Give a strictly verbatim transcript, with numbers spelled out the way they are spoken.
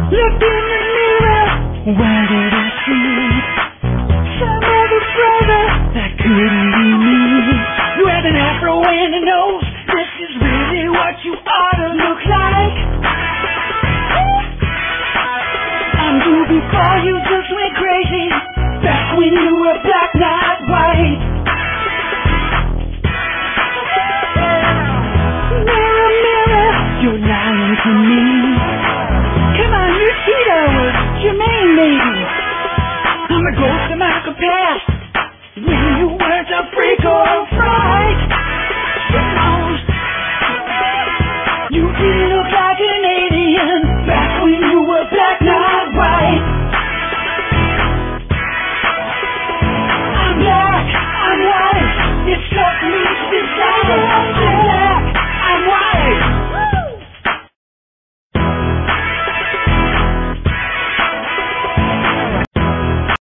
Looked in the mirror, what did I see? Some other brother that couldn't be me. You have an afro and a nose. This is really what you ought to look like. I'm you before you just went crazy. Back when you were black, not white.